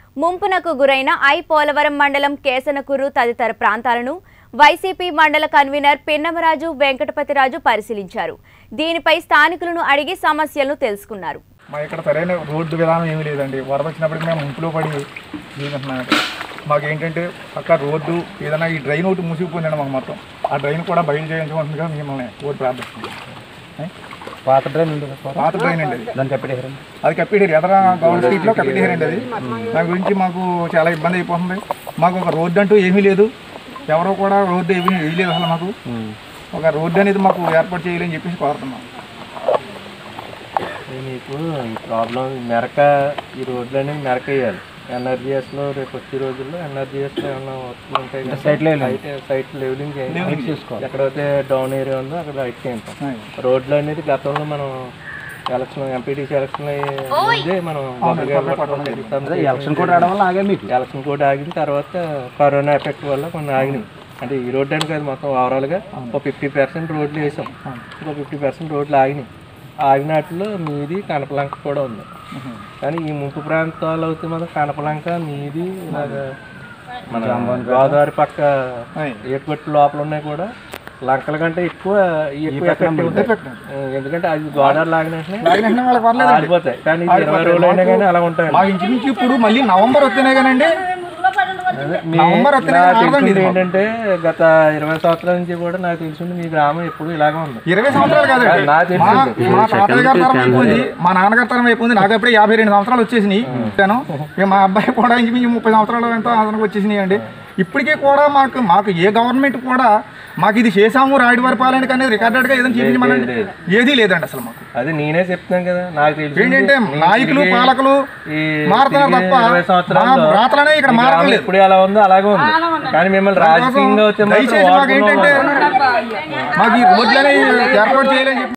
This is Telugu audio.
ముంపునకు గురైన పోలవరం మండలం కేసనకూరు తదితర ప్రాంతాలను వైసీపీ మండల కన్వీనర్ పిన్నమరాజు వెంకటపతిరాజు పరిశీలించారు. దీనిపై స్థానికులను అడిగి సమస్యలను తెలుసుకున్నారు. మా ఇక్కడ సరైన రోడ్డు విధానం ఏమీ లేదండి. వరద వచ్చినప్పటికీ మేము ముంపులో పడి జీవిస్తున్నాం. మాకు ఏంటంటే పక్క రోడ్డు ఏదైనా ఈ డ్రైన్ ఒకటి మూసిపోయిందండి. మాకు మొత్తం ఆ డ్రైన్ కూడా బయలు చేయించుకుంటుందిగా మిమ్మల్ని ఓటు ప్రార్థిస్తుంది. పాత డ్రైన్ అండి, దాన్ని కప్పిడేరు, అది కప్పిడేరు ఎదర గవర్నమెంట్ స్ట్రీట్లో కప్పిడేరండి. అది దాని గురించి మాకు చాలా ఇబ్బంది అయిపోతుంది. మాకు ఒక రోడ్డు అంటూ ఏమీ లేదు. ఎవరో కూడా రోడ్డు ఏమీ వేయలేదు. అసలు మాకు ఒక రోడ్డు అనేది మాకు ఏర్పాటు చేయాలని చెప్పేసి కోరుతున్నాం. మీకు ఈ ప్రాబ్లం మెరక, ఈ రోడ్లు అనేది మెరక వేయాలి. ఎన్ఆర్జీఎస్లో రేపు వచ్చే రోజుల్లో ఎన్ఆర్జీఎస్లో ఏమన్నా వర్క్లు ఉంటాయి కదా, సైట్ లెవెలింగ్ చేసుకోవాలి. ఎక్కడైతే డౌన్ ఏరియా ఉందో అక్కడ రైట్ చేయించాం. రోడ్లు అనేది గతంలో మనం ఎలక్షన్ ఎంపీటీసీ ఎలక్షన్ ముందే మనం ఎలక్షన్ కోడ్ రావడం వల్ల ఆగాయి. మీకు ఎలక్షన్ కోడ్ ఆగిన తర్వాత కరోనా ఎఫెక్ట్ వల్ల కొన్ని ఆగినాయి. అంటే ఈ రోడ్డు అని కాదు, మొత్తం ఓవరాల్గా ఒక 50% రోడ్లు వేసాం, ఇంకో 50% రోడ్లు ఆగినాయి. ఆగినట్లో మీది కనపలంక కూడా ఉంది. కానీ ఈ ముంపు ప్రాంతాలు అయితే మాత్రం కనపలంక, మీది, ఇలాగా మన గోదావరి పక్క ఏర్పట్టు లోపల ఉన్నాయి కూడా లంకల కంటే ఎక్కువ ఎఫెక్ట్ ఉంటుంది. ఎందుకంటే అది గోదావరి లాగిన ఆడిపోతాయి. కానీ 20 రోజులు అయినా కానీ అలా ఉంటాయి. ఇప్పుడు మళ్ళీ నవంబర్ వస్తేనే కానండి. ఏంటంటే గత 20 సంవత్సరాల నుంచి కూడా నాకు తెలిసింది మీ గ్రామం ఎప్పుడు ఇలాగే ఉంది. 20 సంవత్సరాలు కాదు, మా తాతయ్య గారి తరం అయిపోయింది, మా నాన్నగారి తరం అయిపోయింది. నాకు ఎప్పుడే 52 సంవత్సరాలు వచ్చేసినాయి. మా అబ్బాయి కూడా ఇంచుమించు 30 సంవత్సరాలు ఎంతో అదనకు వచ్చేసినాయి అండి. ఇప్పటికీ కూడా మాకు ఏ గవర్నమెంట్ కూడా మాకు ఇది చేసాము రాయడివారిపాలెనికి అనేది రికార్డెడ్గా ఏదైనా చూపించమనండి, ఏదీ లేదండి అసలు మాకు. అది నేనే చెప్తాను కదా, నాకు తెలిసి ఏంటంటే నాయకులు పాలకులు మారుతున్నారు తప్ప రాత్రనే ఇక్కడ మారలేదు. ఇప్పుడు ఎలా ఉందో అలాగే ఉంది. కానీ మిమ్మల్ని రాజకీయంగా దయచేసి మాకు ఏంటంటే మాకు ఈ రోడ్లని ఏర్పాటు చేయాలని చెప్పి